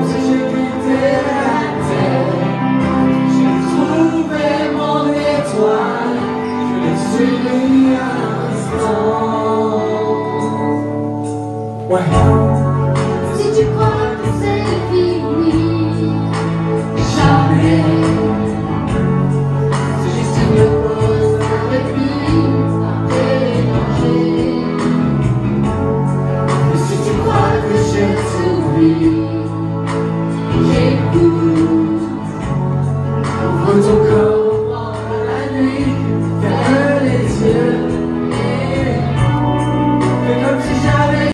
Si j'ai quitté la terre, j'ai trouvé mon étoile, je l'ai suivi un instant. Ouais. Si tu crois que c'est fini, jamais. Si je me pose avec lui, à mélanger. Et si tu crois que j'ai tout vu, J'écoute.